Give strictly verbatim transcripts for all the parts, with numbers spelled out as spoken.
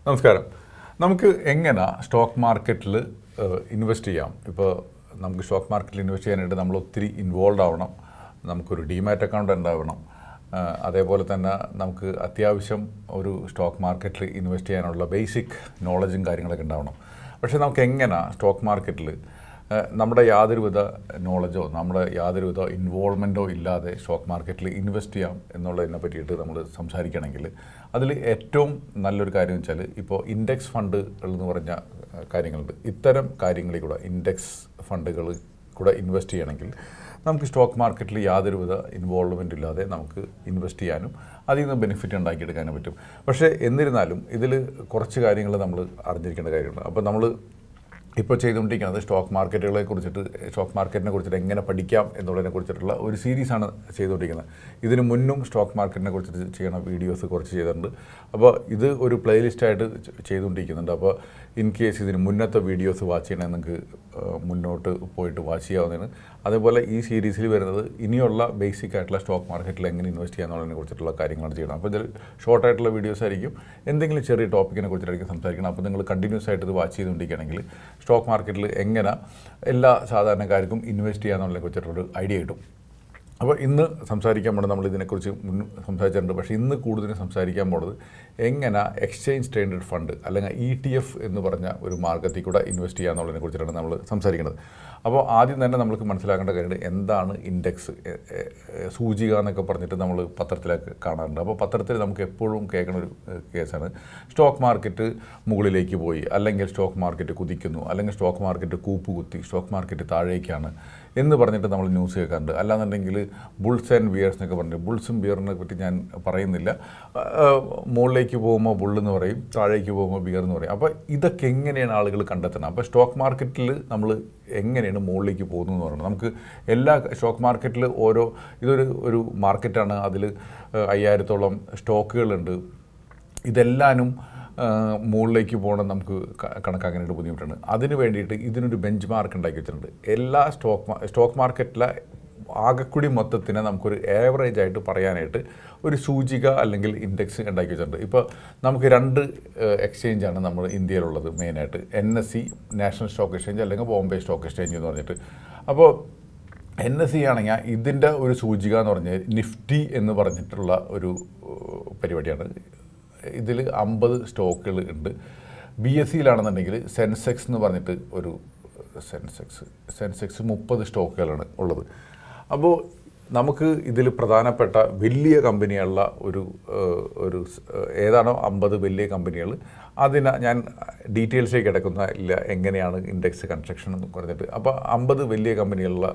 നമസ്കാരം. നമുക്ക് എങ്ങനെ സ്റ്റോക്ക് മാർക്കറ്റിൽ ഇൻവെസ്റ്റ് ചെയ്യാം? ഇപ്പോൾ നമുക്ക് സ്റ്റോക്ക് മാർക്കറ്റിൽ ഇൻവെസ്റ്റ് ചെയ്യാനായിട്ട് നമ്മൾ ഒത്തിരി ഇൻവോൾവ് ആവണം. നമുക്കൊരു ഡിമാറ്റ് അക്കൗണ്ട് ഉണ്ടാവണം. അതേപോലെ തന്നെ നമുക്ക് അത്യാവശ്യം ഒരു സ്റ്റോക്ക് മാർക്കറ്റിൽ ഇൻവെസ്റ്റ് ചെയ്യാനുള്ള ബേസിക് നോളജും കാര്യങ്ങളൊക്കെ ഉണ്ടാവണം. പക്ഷേ നമുക്ക് എങ്ങനെ സ്റ്റോക്ക് മാർക്കറ്റിൽ നമ്മുടെ യാതൊരുവിധ നോളജോ നമ്മുടെ യാതൊരുവിധ ഇൻവോൾവ്മെൻറ്റോ ഇല്ലാതെ സ്റ്റോക്ക് മാർക്കറ്റിൽ ഇൻവെസ്റ്റ് ചെയ്യാം എന്നുള്ളതിനെ പറ്റിയിട്ട് നമ്മൾ സംസാരിക്കുകയാണെങ്കിൽ അതിൽ ഏറ്റവും നല്ലൊരു കാര്യം വെച്ചാൽ ഇപ്പോൾ ഇൻഡെക്സ് ഫണ്ട് എന്ന് പറഞ്ഞ കാര്യങ്ങളുണ്ട്. ഇത്തരം കാര്യങ്ങളിൽ കൂടെ ഇൻഡെക്സ് ഫണ്ടുകൾ കൂടെ ഇൻവെസ്റ്റ് ചെയ്യണമെങ്കിൽ നമുക്ക് സ്റ്റോക്ക് മാർക്കറ്റിൽ യാതൊരുവിധ ഇൻവോൾവ്മെൻ്റ് ഇല്ലാതെ നമുക്ക് ഇൻവെസ്റ്റ് ചെയ്യാനും അതിൽ നിന്ന് ബെനിഫിറ്റ് ഉണ്ടാക്കിയെടുക്കാനും പറ്റും. പക്ഷേ എന്നിരുന്നാലും ഇതിൽ കുറച്ച് കാര്യങ്ങൾ നമ്മൾ അറിഞ്ഞിരിക്കേണ്ട കാര്യമുണ്ട്. അപ്പോൾ നമ്മൾ ഇപ്പോൾ ചെയ്തുകൊണ്ടിരിക്കുന്നത് സ്റ്റോക്ക് മാർക്കറ്റുകളെ കുറിച്ചിട്ട് സ്റ്റോക്ക് മാർക്കറ്റിനെ കുറിച്ചിട്ട് എങ്ങനെ പഠിക്കാം എന്നുള്ളതിനെ കുറിച്ചിട്ടുള്ള ഒരു സീരീസാണ് ചെയ്തുകൊണ്ടിരിക്കുന്നത്. ഇതിന് മുന്നും സ്റ്റോക്ക് മാർക്കറ്റിനെ കുറിച്ചിട്ട് ചെയ്യണ വീഡിയോസ് കുറച്ച് ചെയ്തിട്ടുണ്ട്. അപ്പോൾ ഇത് ഒരു പ്ലേലിസ്റ്റായിട്ട് ചെയ്തുകൊണ്ടിരിക്കുന്നുണ്ട്. അപ്പോൾ ഇൻ കേസ് ഇതിന് മുന്നത്തെ വീഡിയോസ് വാച്ച് ചെയ്യണമെങ്കിൽ നിങ്ങൾക്ക് മുന്നോട്ട് പോയിട്ട് വാച്ച് ചെയ്യാവുന്നതാണ്. അതേപോലെ ഈ സീരീസിൽ വരുന്നത് ഇനിയുള്ള ബേസിക് ആയിട്ടുള്ള സ്റ്റോക്ക് മാർക്കറ്റിൽ എങ്ങനെ ഇൻവെസ്റ്റ് ചെയ്യാന്നുള്ളതിനെ കുറിച്ചിട്ടുള്ള കാര്യങ്ങളാണ് ചെയ്യണം. അപ്പോൾ ഇതിൽ ഷോർട്ടായിട്ടുള്ള വീഡിയോസ് ആയിരിക്കും. എന്തെങ്കിലും ചെറിയ ടോപ്പിക്കിനെ കുറിച്ചിട്ടായിരിക്കും സംസാരിക്കണം. അപ്പോൾ നിങ്ങൾ കണ്ടിന്യൂസ് ആയിട്ട് ഇത് വാച്ച് ചെയ്തുകൊണ്ടിരിക്കുകയാണെങ്കിൽ സ്റ്റോക്ക് മാർക്കറ്റിൽ എങ്ങനെ എല്ലാ സാധാരണക്കാർക്കും ഇൻവെസ്റ്റ് ചെയ്യാന്നുള്ളതിനെ കുറിച്ചിട്ടൊരു ഐഡിയ കിട്ടും. അപ്പോൾ ഇന്ന് സംസാരിക്കാൻ പോകുന്നത് നമ്മൾ ഇതിനെക്കുറിച്ച് മുൻ സംസാരിച്ചിട്ടുണ്ട്. പക്ഷേ ഇന്ന് കൂടുതലും സംസാരിക്കാൻ പോകുന്നത് എങ്ങനെ എക്സ്ചേഞ്ച് ട്രേഡഡ് ഫണ്ട് അല്ലെങ്കിൽ ഇ ടി എഫ് എന്ന് പറഞ്ഞ ഒരു മാർഗത്തിൽ കൂടെ ഇൻവെസ്റ്റ് ചെയ്യാന്നുള്ളതിനെ കുറിച്ചിട്ടാണ് നമ്മൾ സംസാരിക്കുന്നത്. അപ്പോൾ ആദ്യം തന്നെ നമുക്ക് മനസ്സിലാക്കേണ്ട കാര്യം എന്താണ് ഇൻഡെക്സ്, സൂചിക എന്നൊക്കെ പറഞ്ഞിട്ട് നമ്മൾ പത്രത്തിലൊക്കെ കാണാറുണ്ട്. അപ്പോൾ പത്രത്തിൽ നമുക്ക് എപ്പോഴും കേൾക്കുന്ന ഒരു കേസാണ് സ്റ്റോക്ക് മാർക്കറ്റ് മുകളിലേക്ക് പോയി, അല്ലെങ്കിൽ സ്റ്റോക്ക് മാർക്കറ്റ് കുതിക്കുന്നു, അല്ലെങ്കിൽ സ്റ്റോക്ക് മാർക്കറ്റ് കൂപ്പ് കുത്തി, സ്റ്റോക്ക് മാർക്കറ്റ് താഴേക്കാണ് എന്ന് പറഞ്ഞിട്ട് നമ്മൾ ന്യൂസ് കേൾക്കാറുണ്ട്. അല്ലാന്നുണ്ടെങ്കിൽ ബുൾസ് ആൻഡ് ബിയർസ് എന്നൊക്കെ പറഞ്ഞിട്ട് ബുൾസും ബിയറിനെ പറ്റി ഞാൻ പറയുന്നില്ല. മുകളിലേക്ക് പോകുമ്പോൾ ബുള്ളെന്ന് പറയും, താഴേക്ക് പോകുമ്പോൾ ബിയർ എന്ന് പറയും. അപ്പോൾ ഇതൊക്കെ എങ്ങനെയാണ് ആളുകൾ കണ്ടെത്തണം? അപ്പോൾ സ്റ്റോക്ക് മാർക്കറ്റിൽ നമ്മൾ എങ്ങനെയാണ് മുകളിലേക്ക് പോകുന്നതെന്ന് പറയുന്നത് നമുക്ക് എല്ലാ സ്റ്റോക്ക് മാർക്കറ്റിൽ ഓരോ ഇതൊരു ഒരു മാർക്കറ്റാണ്. അതിൽ അയ്യായിരത്തോളം സ്റ്റോക്കുകളുണ്ട്. ഇതെല്ലാനും മുകളിലേക്ക് പോകണം നമുക്ക് കണക്കാക്കാനായിട്ട് ബുദ്ധിമുട്ടാണ്. അതിന് വേണ്ടിയിട്ട് ഇതിനൊരു ബെഞ്ച് മാർക്ക് ഉണ്ടാക്കി വെച്ചിട്ടുണ്ട്. എല്ലാ സ്റ്റോക്ക് സ്റ്റോക്ക് മാർക്കറ്റിലെ ആകെക്കൂടി മൊത്തത്തിനെ നമുക്കൊരു ആവറേജ് ആയിട്ട് പറയാനായിട്ട് ഒരു സൂചിക അല്ലെങ്കിൽ ഇൻഡെക്സ് ഉണ്ടാക്കി വെച്ചിട്ടുണ്ട്. ഇപ്പോൾ നമുക്ക് രണ്ട് എക്സ്ചേഞ്ചാണ് നമ്മൾ ഇന്ത്യയിലുള്ളത് മെയിനായിട്ട്, N S C national stock exchange അല്ലെങ്കിൽ ബോംബെ സ്റ്റോക്ക് എക്സ്ചേഞ്ച് എന്ന് പറഞ്ഞിട്ട്. അപ്പോൾ എൻ എസ് സി ആണെങ്കിൽ ഇതിൻ്റെ ഒരു സൂചിക എന്ന് പറഞ്ഞാൽ നിഫ്റ്റി എന്ന് പറഞ്ഞിട്ടുള്ള ഒരു പരിപാടിയാണ്. ഇതിൽ അമ്പത് സ്റ്റോക്കുകൾ ഉണ്ട്. ബി എസ് സിയിലാണെന്നുണ്ടെങ്കിൽ സെൻസെക്സ് എന്ന് പറഞ്ഞിട്ട് ഒരു സെൻസെക്സ് സെൻസെക്സ് മുപ്പത് സ്റ്റോക്കുകളാണ് ഉള്ളത്. അപ്പോൾ നമുക്ക് ഇതിൽ പ്രധാനപ്പെട്ട വലിയ കമ്പനികളുള്ള ഒരു ഒരു ഏതാണോ അമ്പത് വലിയ കമ്പനികൾ, അതിന് ഞാൻ ഡീറ്റെയിൽസിലേക്ക് കിടക്കുന്ന ഇല്ല എങ്ങനെയാണ് ഇൻഡെക്സ് കൺസ്ട്രക്ഷൻ എന്ന് പറഞ്ഞിട്ട്. അപ്പോൾ അമ്പത് വലിയ കമ്പനികളുള്ള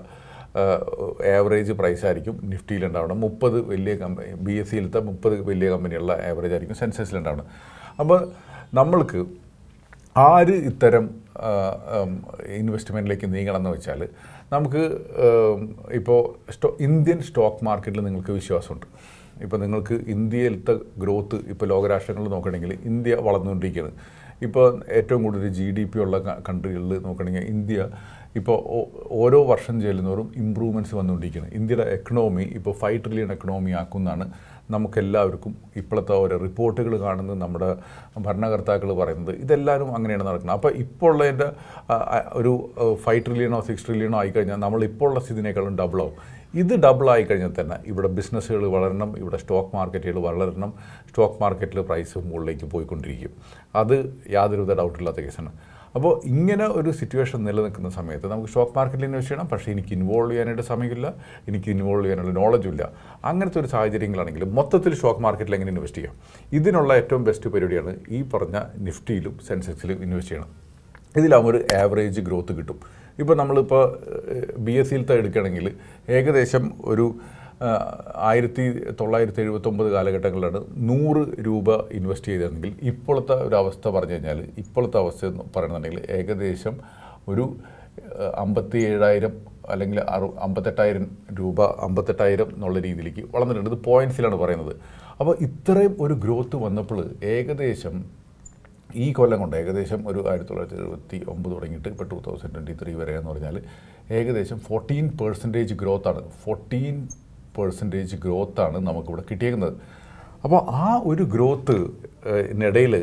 ആവറേജ് പ്രൈസ് ആയിരിക്കും നിഫ്റ്റിയിലുണ്ടാവണം. മുപ്പത് വലിയ കമ്പനി ബി എസ് സിയിലത്തെ മുപ്പത് വലിയ കമ്പനികളുള്ള ആവറേജ് ആയിരിക്കും സെൻസെക്സിലുണ്ടാവണം. അപ്പോൾ നമ്മൾക്ക് ആര് ഇത്തരം ഇൻവെസ്റ്റ്മെൻറ്റിലേക്ക് നീങ്ങണമെന്ന് വെച്ചാൽ നമുക്ക് ഇപ്പോൾ സ്റ്റോ ഇന്ത്യൻ സ്റ്റോക്ക് മാർക്കറ്റിൽ നിങ്ങൾക്ക് വിശ്വാസമുണ്ട്. ഇപ്പോൾ നിങ്ങൾക്ക് ഇന്ത്യയിലത്തെ ഗ്രോത്ത് ഇപ്പോൾ ലോകരാഷ്ട്രങ്ങളിൽ നോക്കണമെങ്കിൽ ഇന്ത്യ വളർന്നുകൊണ്ടിരിക്കുകയാണ്. ഇപ്പോൾ ഏറ്റവും കൂടുതൽ ജി ഡി പി ഉള്ള കൺട്രികളിൽ നോക്കണമെങ്കിൽ ഇന്ത്യ ഇപ്പോൾ ഓരോ വർഷം ചെല്ലുന്നവരും ഇമ്പ്രൂവ്മെൻറ്റ്സ് വന്നുകൊണ്ടിരിക്കുകയാണ്. ഇന്ത്യയുടെ എക്കണോമി ഇപ്പോൾ ഫൈവ് ട്രില്യൺ എക്കണോമി ആക്കുമെന്നാണ് നമുക്കെല്ലാവർക്കും ഇപ്പോഴത്തെ ഓരോ റിപ്പോർട്ടുകൾ കാണുന്നത്, നമ്മുടെ ഭരണകർത്താക്കൾ പറയുന്നത്. ഇതെല്ലാവരും അങ്ങനെയാണ് നടക്കുന്നത്. അപ്പോൾ ഇപ്പോൾ ഉള്ളതിൻ്റെ ഒരു ഫൈവ് ട്രില്യണോ സിക്സ് ട്രില്യണോ ആയിക്കഴിഞ്ഞാൽ നമ്മൾ ഇപ്പോൾ ഉള്ള സ്ഥിതിനേക്കാളും ഡബിളാവും. ഇത് ഡബിളായി കഴിഞ്ഞാൽ തന്നെ ഇവിടെ ബിസിനസ്സുകൾ വളരണം, ഇവിടെ സ്റ്റോക്ക് മാർക്കറ്റുകൾ വളരണം, സ്റ്റോക്ക് മാർക്കറ്റിൽ പ്രൈസ് മുകളിലേക്ക് പോയിക്കൊണ്ടിരിക്കും. അത് യാതൊരുവിധ ഡൗട്ടില്ലാത്ത കേസാണ്. അപ്പോൾ ഇങ്ങനെ ഒരു സിറ്റുവേഷൻ നിലനിൽക്കുന്ന സമയത്ത് നമുക്ക് സ്റ്റോക്ക് മാർക്കറ്റിൽ ഇൻവെസ്റ്റ് ചെയ്യണം. പക്ഷേ എനിക്ക് ഇൻവോൾവ് ചെയ്യാനായിട്ട് സമയമില്ല, എനിക്ക് ഇൻവോൾവ് ചെയ്യാനുള്ള നോളജും ഇല്ല. അങ്ങനത്തെ ഒരു സാഹചര്യങ്ങളാണെങ്കിൽ മൊത്തത്തിൽ സ്റ്റോക്ക് മാർക്കറ്റിൽ എങ്ങനെ ഇൻവെസ്റ്റ് ചെയ്യാം? ഇതിനുള്ള ഏറ്റവും ബെസ്റ്റ് പരിപാടിയാണ് ഈ പറഞ്ഞ നിഫ്റ്റിയിലും സെൻസെക്സിലും ഇൻവെസ്റ്റ് ചെയ്യണം. ഇതിലാകുമ്പോൾ ഒരു ആവറേജ് ഗ്രോത്ത് കിട്ടും. ഇപ്പോൾ നമ്മളിപ്പോൾ ബി എസ് സിയിലത്തെ എടുക്കുകയാണെങ്കിൽ ഏകദേശം ഒരു ആയിരത്തി തൊള്ളായിരത്തി എഴുപത്തൊമ്പത് കാലഘട്ടങ്ങളിലാണ് നൂറ് രൂപ ഇൻവെസ്റ്റ് ചെയ്തിരുന്നെങ്കിൽ ഇപ്പോഴത്തെ ഒരു അവസ്ഥ പറഞ്ഞു കഴിഞ്ഞാൽ ഇപ്പോഴത്തെ അവസ്ഥ എന്ന് പറയുന്നുണ്ടെങ്കിൽ ഏകദേശം ഒരു അമ്പത്തി ഏഴായിരം അല്ലെങ്കിൽ അറു അമ്പത്തെട്ടായിരം രൂപ അമ്പത്തെട്ടായിരം എന്നുള്ള രീതിയിലേക്ക് വളർന്നിട്ടുണ്ട്. ഇത് പോയിൻറ്റ്സിലാണ് പറയുന്നത്. അപ്പോൾ ഇത്രയും ഒരു ഗ്രോത്ത് വന്നപ്പോൾ ഏകദേശം ഈ കൊല്ലം കൊണ്ട് ഏകദേശം ഒരു ആയിരത്തി തൊള്ളായിരത്തി എഴുപത്തി ഒമ്പത് തുടങ്ങിയിട്ട് ഇപ്പോൾ ടു തൗസൻഡ് ട്വൻറ്റി ത്രീ വരെ എന്ന് പറഞ്ഞാൽ ഏകദേശം ഫോർട്ടീൻ പെർസെൻറ്റേജ് ഗ്രോത്താണ് ഫോർട്ടീൻ പെർസെൻറ്റേജ് ഗ്രോത്താണ് നമുക്കിവിടെ കിട്ടിയേക്കുന്നത്. അപ്പോൾ ആ ഒരു ഗ്രോത്ത് ഇടയിൽ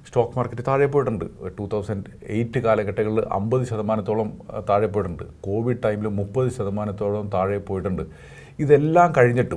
സ്റ്റോക്ക് മാർക്കറ്റ് താഴെ പോയിട്ടുണ്ട്. ടൂ തൗസൻഡ് എയ്റ്റ് കാലഘട്ടങ്ങളിൽ അമ്പത് ശതമാനത്തോളം താഴെ പോയിട്ടുണ്ട്. കോവിഡ് ടൈമിൽ മുപ്പത് ശതമാനത്തോളം താഴെ പോയിട്ടുണ്ട്. ഇതെല്ലാം കഴിഞ്ഞിട്ടും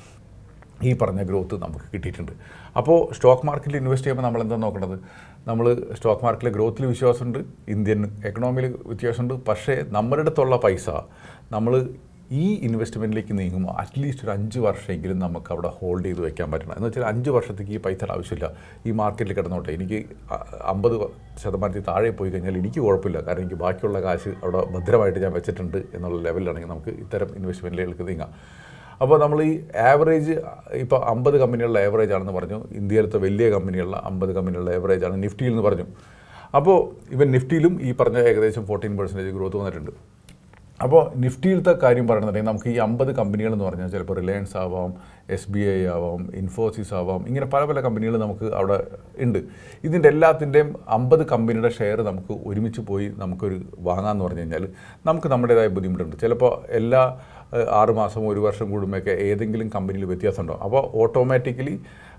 ഈ പറഞ്ഞ ഗ്രോത്ത് നമുക്ക് കിട്ടിയിട്ടുണ്ട്. അപ്പോൾ സ്റ്റോക്ക് മാർക്കറ്റിൽ ഇൻവെസ്റ്റ് ചെയ്യുമ്പോൾ നമ്മൾ എന്താ നോക്കേണ്ടത്? നമ്മൾ സ്റ്റോക്ക് മാർക്കറ്റിലെ ഗ്രോത്തിൽ വിശ്വാസമുണ്ട്, ഇന്ത്യൻ എക്കണോമിയിൽ വ്യത്യാസമുണ്ട്. പക്ഷേ നമ്മുടെ അടുത്തുള്ള പൈസ നമ്മൾ ഈ ഇൻവെസ്റ്റ്മെൻറ്റിലേക്ക് നീങ്ങുമ്പോൾ അറ്റ്ലീസ്റ്റ് ഒരു അഞ്ച് വർഷമെങ്കിലും നമുക്ക് അവിടെ ഹോൾഡ് ചെയ്ത് വെക്കാൻ പറ്റണം. എന്ന് വെച്ചാൽ അഞ്ച് വർഷത്തേക്ക് ഈ പൈസയുടെ ആവശ്യമില്ല. ഈ മാർക്കറ്റിൽ കിടന്നോട്ടെ, എനിക്ക് അമ്പത് ശതമാനത്തിൽ താഴെ പോയി കഴിഞ്ഞാൽ എനിക്ക് കുഴപ്പമില്ല, കാരണം എനിക്ക് ബാക്കിയുള്ള കാശ് അവിടെ ഭദ്രമായിട്ട് ഞാൻ വെച്ചിട്ടുണ്ട് എന്നുള്ള ലെവലിലാണെങ്കിൽ നമുക്ക് ഇത്തരം ഇൻവെസ്റ്റ്മെൻറ്റിലേക്ക് നീങ്ങാം. അപ്പോൾ നമ്മൾ ഈ ആവറേജ് ഇപ്പോൾ അമ്പത് കമ്പനികളുടെ ആവറേജ് ആണെന്ന് പറഞ്ഞു, ഇന്ത്യയിലത്തെ വലിയ കമ്പനികളുടെ അമ്പത് കമ്പനികളുടെ ആവറേജ് ആണ് നിഫ്റ്റിയിൽ എന്ന് പറഞ്ഞു. അപ്പോൾ ഇവൻ നിഫ്റ്റിയിലും ഈ പറഞ്ഞ ഏകദേശം ഫോർട്ടീൻ പെർസെൻറ്റേജ് ഗ്രോത്ത് വന്നിട്ടുണ്ട്. അപ്പോൾ നിഫ്റ്റിയിലത്തെ കാര്യം പറയണമെന്നുണ്ടെങ്കിൽ നമുക്ക് ഈ അമ്പത് കമ്പനികൾ എന്ന് പറഞ്ഞാൽ ചിലപ്പോൾ റിലയൻസ് ആവാം, എസ് ബി ഐ ആവാം, ഇൻഫോസിസ് ആവാം, ഇങ്ങനെ പല പല കമ്പനികൾ നമുക്ക് അവിടെ ഉണ്ട്. ഇതിൻ്റെ എല്ലാത്തിൻ്റെയും അമ്പത് കമ്പനിയുടെ ഷെയർ നമുക്ക് ഒരുമിച്ച് പോയി നമുക്കൊരു വാങ്ങാമെന്ന് പറഞ്ഞു കഴിഞ്ഞാൽ നമുക്ക് നമ്മുടേതായ ബുദ്ധിമുട്ടുണ്ട്. ചിലപ്പോൾ എല്ലാ ആറ് മാസം ഒരു വർഷം കൂടുമ്പോഴൊക്കെ ഏതെങ്കിലും കമ്പനിയിൽ വ്യത്യാസം ഉണ്ടാവും. അപ്പോൾ ഓട്ടോമാറ്റിക്കലി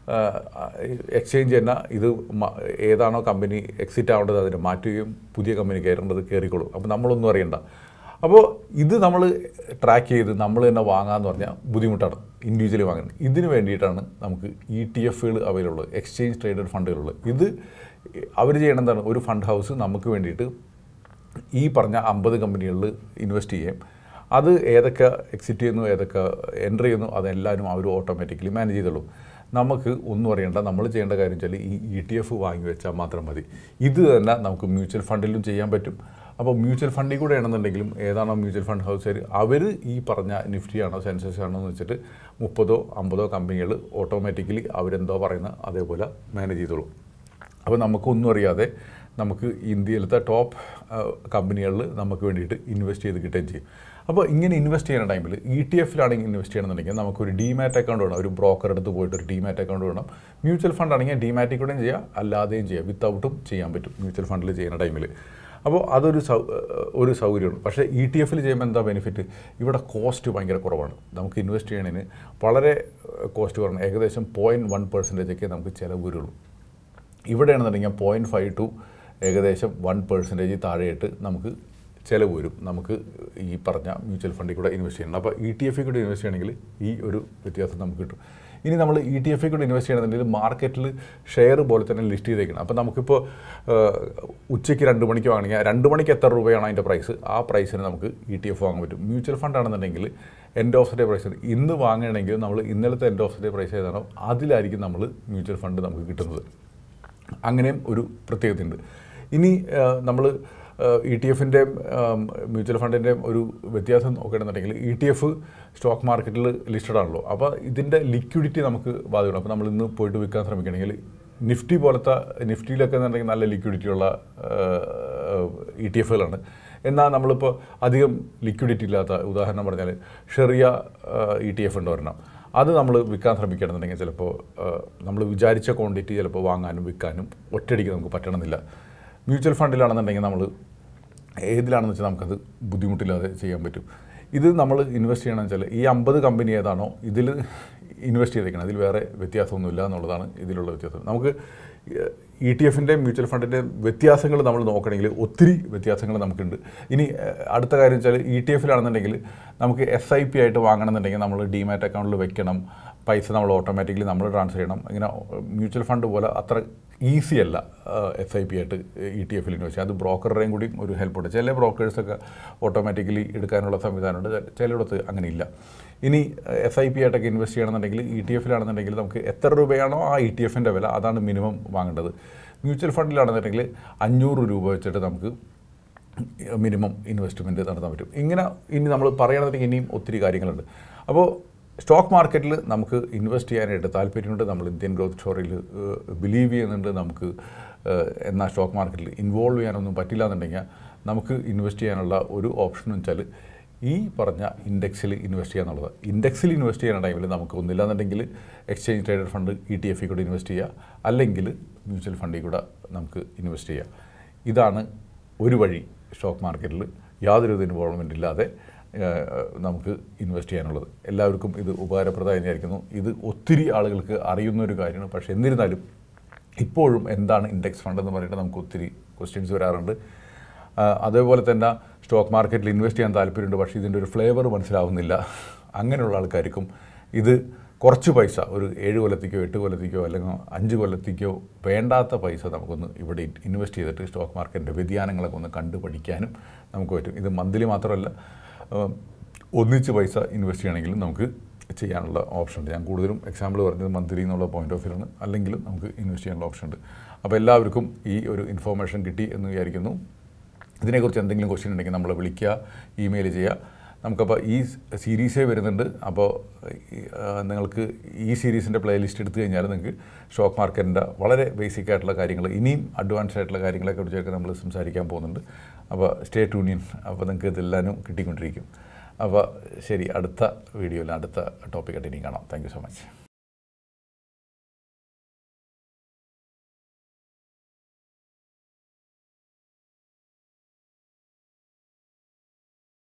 എക്സ്ചേഞ്ച് തന്നെ ഇത് ഏതാണോ കമ്പനി എക്സിറ്റ് ആവേണ്ടത് അതിനെ മാറ്റുകയും പുതിയ കമ്പനി കയറേണ്ടത് കയറിക്കോളും. അപ്പോൾ നമ്മളൊന്നും അറിയണ്ട. അപ്പോൾ ഇത് നമ്മൾ ട്രാക്ക് ചെയ്ത് നമ്മൾ തന്നെ വാങ്ങാമെന്ന് പറഞ്ഞാൽ ബുദ്ധിമുട്ടാണ് ഇൻഡിവിജ്വലി വാങ്ങുന്നത്. ഇതിന് വേണ്ടിയിട്ടാണ് നമുക്ക് ഇ ടി എഫുകൾ അവൈലബിൾ, എക്സ്ചേഞ്ച് ട്രേഡഡ് ഫണ്ടുകളുള്ളത്. ഇത് അവർ ചെയ്യണം എന്താണ്, ഒരു ഫണ്ട് ഹൗസ് നമുക്ക് വേണ്ടിയിട്ട് ഈ പറഞ്ഞ അമ്പത് കമ്പനികളിൽ ഇൻവെസ്റ്റ് ചെയ്യാം. അത് ഏതൊക്കെ എക്സിറ്റ് ചെയ്യുന്നു, ഏതൊക്കെ എൻ്റർ ചെയ്യുന്നു, അതെല്ലാവരും അവർ ഓട്ടോമാറ്റിക്കലി മാനേജ് ചെയ്തോളും. നമുക്ക് ഒന്നും അറിയണ്ട. നമ്മൾ ചെയ്യേണ്ട കാര്യം വെച്ചാൽ ഈ ഇ ടി എഫ് വാങ്ങി വെച്ചാൽ മാത്രം മതി. ഇത് തന്നെ നമുക്ക് മ്യൂച്വൽ ഫണ്ടിലും ചെയ്യാൻ പറ്റും. അപ്പോൾ മ്യൂച്വൽ ഫണ്ടിൽ കൂടെ ആണെന്നുണ്ടെങ്കിലും ഏതാണോ മ്യൂച്വൽ ഫണ്ട് ഹൗസുകാർ അവർ ഈ പറഞ്ഞ നിഫ്റ്റിയാണോ സെൻസസ് ആണോ എന്ന് വെച്ചിട്ട് മുപ്പതോ അമ്പതോ കമ്പനികൾ ഓട്ടോമാറ്റിക്കലി അവരെന്തോ പറയുന്ന അതേപോലെ മാനേജ് ചെയ്തോളും. അപ്പോൾ നമുക്കൊന്നും അറിയാതെ നമുക്ക് ഇന്ത്യയിലത്തെ ടോപ്പ് കമ്പനികളിൽ നമുക്ക് വേണ്ടിയിട്ട് ഇൻവെസ്റ്റ് ചെയ്ത് കിട്ടുകയും ചെയ്യും. അപ്പോൾ ഇങ്ങനെ ഇൻവെസ്റ്റ് ചെയ്യുന്ന ടൈമിൽ ഇ ടി എഫിലാണെങ്കിൽ ഇൻവെസ്റ്റ് ചെയ്യണമെന്നുണ്ടെങ്കിൽ നമുക്കൊരു ഡിമാറ്റ് അക്കൗണ്ട് വേണം. ഒരു ബ്രോക്കർ അടുത്ത് പോയിട്ട് ഒരു ഡിമാറ്റ് അക്കൗണ്ട് വേണം. മ്യൂച്വൽ ഫണ്ട് ആണെങ്കിൽ ഡിമാറ്റിൽ കൂടെയും ചെയ്യാം, അല്ലാതെയും ചെയ്യാം, വിത്തൗട്ടും ചെയ്യാൻ പറ്റും മ്യൂച്വൽ ഫണ്ടിൽ ചെയ്യുന്ന ടൈമിൽ. അപ്പോൾ അതൊരു സൗ ഒരു സൗകര്യമാണ്. പക്ഷേ ഇ ടി എഫിൽ ചെയ്യുമ്പോൾ എന്താ ബെനിഫിറ്റ്? ഇവിടെ കോസ്റ്റ് ഭയങ്കര കുറവാണ്. നമുക്ക് ഇൻവെസ്റ്റ് ചെയ്യണതിന് വളരെ കോസ്റ്റ് കുറവാണ്. ഏകദേശം പോയിൻറ്റ് വൺ പെർസെൻറ്റേജൊക്കെ നമുക്ക് ചിലവ് വരുള്ളൂ. ഇവിടെയാണെന്നുണ്ടെങ്കിൽ പോയിൻറ്റ് ഫൈവ് ടു ഏകദേശം വൺ പെർസെൻറ്റേജ് താഴെയായിട്ട് നമുക്ക് ചിലവ് വരും. നമുക്ക് ഈ പറഞ്ഞ മ്യൂച്വൽ ഫണ്ടിൽ കൂടെ ഇൻവെസ്റ്റ് ചെയ്യണം. അപ്പോൾ ഇ ടി എഫിൽ കൂടെ ഇൻവെസ്റ്റ് ചെയ്യണമെങ്കിൽ ഈ ഒരു വ്യത്യാസം നമുക്ക് കിട്ടും. ഇനി നമ്മൾ ഇ ടി എഫിൽ കൂടെ ഇൻവെസ്റ്റ് ചെയ്യണമെന്നുണ്ടെങ്കിൽ മാർക്കറ്റിൽ ഷെയർ പോലെ തന്നെ ലിസ്റ്റ് ചെയ്തേക്കണം. അപ്പോൾ നമുക്കിപ്പോൾ ഉച്ചയ്ക്ക് രണ്ട് മണിക്ക് വാങ്ങണമെങ്കിൽ രണ്ട് മണിക്ക് എത്ര രൂപയാണ് അതിൻ്റെ പ്രൈസ്, ആ പ്രൈസിന് നമുക്ക് ഇ ടി എഫ് വാങ്ങാൻ പറ്റും. മ്യൂച്വൽ ഫണ്ട് ആണെന്നുണ്ടെങ്കിൽ end of the day price ഇന്ന് വാങ്ങണമെങ്കിൽ നമ്മൾ ഇന്നലത്തെ end of the day price ഏതാണോ അതിലായിരിക്കും നമ്മൾ മ്യൂച്വൽ ഫണ്ട് നമുക്ക് കിട്ടുന്നത്. അങ്ങനെയും ഒരു പ്രത്യേകതയുണ്ട്. ഇനി നമ്മൾ ഇ ടി എഫിൻ്റെയും മ്യൂച്വൽ ഫണ്ടിൻ്റെയും ഒരു വ്യത്യാസം നോക്കുകയാണെന്നുണ്ടെങ്കിൽ ഇ ടി എഫ് സ്റ്റോക്ക് മാർക്കറ്റിൽ ലിസ്റ്റഡ് ആണല്ലോ. അപ്പോൾ ഇതിൻ്റെ ലിക്വിഡിറ്റി നമുക്ക് ബാധിക്കണം. അപ്പോൾ നമ്മൾ ഇന്ന് പോയിട്ട് വിൽക്കാൻ ശ്രമിക്കുകയാണെങ്കിൽ നിഫ്റ്റി പോലത്തെ നിഫ്റ്റിയിലൊക്കെ എന്നുണ്ടെങ്കിൽ നല്ല ലിക്വിഡിറ്റി ഉള്ള ഇ ടി എഫുകളാണ്. എന്നാൽ നമ്മളിപ്പോൾ അധികം ലിക്വിഡിറ്റി ഇല്ലാത്ത, ഉദാഹരണം പറഞ്ഞാൽ ഷെറിയ ഇ ടി എഫ് ഉണ്ട് ഒരെണ്ണം, അത് നമ്മൾ വിൽക്കാൻ ശ്രമിക്കുകയാണെന്നുണ്ടെങ്കിൽ ചിലപ്പോൾ നമ്മൾ വിചാരിച്ച ക്വാണ്ടിറ്റി ചിലപ്പോൾ വാങ്ങാനും വിൽക്കാനും ഒറ്റയടിക്ക് നമുക്ക് പറ്റണമെന്നില്ല. മ്യൂച്വൽ ഫണ്ടിലാണെന്നുണ്ടെങ്കിൽ നമ്മൾ ഏതിലാണെന്ന് വെച്ചാൽ നമുക്കത് ബുദ്ധിമുട്ടില്ലാതെ ചെയ്യാൻ പറ്റും. ഇത് നമ്മൾ ഇൻവെസ്റ്റ് ചെയ്യണമെന്ന് വെച്ചാൽ ഈ അമ്പത് കമ്പനി ഏതാണോ ഇതിൽ ഇൻവെസ്റ്റ് ചെയ്തേക്കണം, അതിൽ വേറെ വ്യത്യാസമൊന്നുമില്ല എന്നുള്ളതാണ് ഇതിലുള്ള വ്യത്യാസം. നമുക്ക് ഇ ടി എഫിൻ്റെയും മ്യൂച്വൽ ഫണ്ടിൻ്റെയും വ്യത്യാസങ്ങൾ നമ്മൾ നോക്കണമെങ്കിൽ ഒത്തിരി വ്യത്യാസങ്ങൾ നമുക്കുണ്ട്. ഇനി അടുത്ത കാര്യം വെച്ചാൽ ഇ ടി എഫിലാണെന്നുണ്ടെങ്കിൽ നമുക്ക് എസ് ഐ പി ആയിട്ട് വാങ്ങണമെന്നുണ്ടെങ്കിൽ നമ്മൾ ഡിമാറ്റ് അക്കൗണ്ടിൽ വെക്കണം, പൈസ നമ്മൾ ഓട്ടോമാറ്റിക്കലി നമ്മൾ ട്രാൻസ്ഫർ ചെയ്യണം. ഇങ്ങനെ മ്യൂച്വൽ ഫണ്ട് പോലെ അത്ര ഈസി അല്ല എസ് ഐ പി ആയിട്ട് ഇ ടി എഫിൽ ഇൻവെസ്റ്റ് ചെയ്യാം. അത് ബ്രോക്കറുടെയും കൂടി ഒരു ഹെൽപ്പുണ്ട്. ചില ബ്രോക്കേഴ്സൊക്കെ ഓട്ടോമാറ്റിക്കലി എടുക്കാനുള്ള സംവിധാനമുണ്ട്, ചിലയിടത്ത് അങ്ങനെ ഇല്ല. ഇനി എസ് ഐ പി ആയിട്ടൊക്കെ ഇൻവെസ്റ്റ് ചെയ്യണമെന്നുണ്ടെങ്കിൽ ഇ ടി എഫിലാണെന്നുണ്ടെങ്കിൽ നമുക്ക് എത്ര രൂപയാണോ ആ ഇ ടി എഫിൻ്റെ വില അതാണ് മിനിമം വാങ്ങേണ്ടത്. മ്യൂച്വൽ ഫണ്ടിലാണെന്നുണ്ടെങ്കിൽ അഞ്ഞൂറ് രൂപ വെച്ചിട്ട് നമുക്ക് മിനിമം ഇൻവെസ്റ്റ്മെൻറ്റ് നടത്താൻ പറ്റും. ഇങ്ങനെ ഇനി നമ്മൾ പറയുകയാണെന്നുണ്ടെങ്കിൽ ഇനിയും ഒത്തിരി കാര്യങ്ങളുണ്ട്. അപ്പോൾ സ്റ്റോക്ക് മാർക്കറ്റിൽ നമുക്ക് ഇൻവെസ്റ്റ് ചെയ്യാനായിട്ട് താല്പര്യമുണ്ട്, നമ്മൾ ഇന്ത്യൻ ഗ്രോത്ത് സ്റ്റോറിയിൽ ബിലീവ് ചെയ്യുന്നുണ്ട്. നമുക്ക് എന്നാൽ സ്റ്റോക്ക് മാർക്കറ്റിൽ ഇൻവോൾവ് ചെയ്യാനൊന്നും പറ്റില്ല എന്നുണ്ടെങ്കിൽ നമുക്ക് ഇൻവെസ്റ്റ് ചെയ്യാനുള്ള ഒരു ഓപ്ഷൻ എന്ന് വെച്ചാൽ ഈ പറഞ്ഞ ഇൻഡെക്സിൽ ഇൻവെസ്റ്റ് ചെയ്യുക എന്നുള്ളത്. ഇൻഡെക്സിൽ ഇൻവെസ്റ്റ് ചെയ്യുന്ന ടൈമിൽ നമുക്ക് ഒന്നില്ലാന്നുണ്ടെങ്കിൽ exchange traded fund E T എഫിൽ കൂടെ ഇൻവെസ്റ്റ് ചെയ്യുക, അല്ലെങ്കിൽ മ്യൂച്വൽ ഫണ്ടിൽ കൂടെ നമുക്ക് ഇൻവെസ്റ്റ് ചെയ്യുക. ഇതാണ് ഒരു വഴി സ്റ്റോക്ക് മാർക്കറ്റിൽ യാതൊരു ഇൻവോൾവ്മെൻ്റ് ഇല്ലാതെ നമുക്ക് ഇൻവെസ്റ്റ് ചെയ്യാനുള്ളത്. എല്ലാവർക്കും ഇത് ഉപകാരപ്രദമായി വിചാരിക്കുന്നു. ഇത് ഒത്തിരി ആളുകൾക്ക് അറിയുന്ന ഒരു കാര്യമാണ്. പക്ഷേ എന്നിരുന്നാലും ഇപ്പോഴും എന്താണ് ഇൻഡെക്സ് ഫണ്ട് എന്ന് പറഞ്ഞിട്ട് നമുക്ക് ഒത്തിരി ക്വസ്റ്റ്യൻസ് വരാറുണ്ട്. അതേപോലെ തന്നെ സ്റ്റോക്ക് മാർക്കറ്റിൽ ഇൻവെസ്റ്റ് ചെയ്യാൻ താല്പര്യമുണ്ട്, പക്ഷേ ഇതിൻ്റെ ഒരു ഫ്ലേവർ മനസ്സിലാവുന്നില്ല. അങ്ങനെയുള്ള ആൾക്കാർക്കും ഇത് കുറച്ച് പൈസ, ഒരു ഏഴ് കൊല്ലത്തേക്കോ എട്ട് കൊല്ലത്തേക്കോ അല്ലെങ്കിൽ അഞ്ച് കൊല്ലത്തേക്കോ വേണ്ടാത്ത പൈസ നമുക്കൊന്ന് ഇവിടെ ഇൻവെസ്റ്റ് ചെയ്തിട്ട് സ്റ്റോക്ക് മാർക്കറ്റിൻ്റെ വ്യതിയാനങ്ങളൊക്കെ ഒന്ന് കണ്ടു പഠിക്കാനും നമുക്ക് പറ്റും. ഇത് മന്ത്ലി മാത്രമല്ല, ഒന്നിച്ച് പൈസ ഇൻവെസ്റ്റ് ചെയ്യണമെങ്കിലും നമുക്ക് ചെയ്യാനുള്ള ഓപ്ഷൻ ഉണ്ട്. ഞാൻ കൂടുതലും എക്സാമ്പിൾ പറഞ്ഞത് മന്ത്ലി എന്നുള്ള പോയിന്റ് ഓഫ് വ്യൂവിലാണ്, അല്ലെങ്കിലും നമുക്ക് ഇൻവെസ്റ്റ് ചെയ്യാനുള്ള ഓപ്ഷൻ ഉണ്ട്. അപ്പോൾ എല്ലാവർക്കും ഈ ഒരു ഇൻഫോർമേഷൻ കിട്ടി എന്ന് വിചാരിക്കുന്നു. ഇതിനെക്കുറിച്ച് എന്തെങ്കിലും ക്വസ്റ്റ്യൻ ഉണ്ടെങ്കിൽ നമ്മളെ വിളിക്കുക, ഇമെയിൽ ചെയ്യുക. നമുക്കപ്പോൾ ഈ സീരീസേ വരുന്നുണ്ട്. അപ്പോൾ നിങ്ങൾക്ക് ഈ സീരീസിൻ്റെ പ്ലേലിസ്റ്റ് എടുത്തു കഴിഞ്ഞാൽ നിങ്ങൾക്ക് സ്റ്റോക്ക് മാർക്കറ്റിൻ്റെ വളരെ ബേസിക് ആയിട്ടുള്ള കാര്യങ്ങൾ, ഇനിയും അഡ്വാൻസ് ആയിട്ടുള്ള കാര്യങ്ങളെ കുറിച്ചൊക്കെ നമ്മൾ സംസാരിക്കാൻ പോകുന്നുണ്ട്. അപ്പോൾ സ്റ്റേ ട്യൂണിൻ. അപ്പോൾ നിങ്ങൾക്ക് ഇതെല്ലാനും കിട്ടിക്കൊണ്ടിരിക്കും. അപ്പോൾ ശരി, അടുത്ത വീഡിയോയിൽ അടുത്ത ടോപ്പിക്കായിട്ട് ഇനി കാണാം. Thank you so much.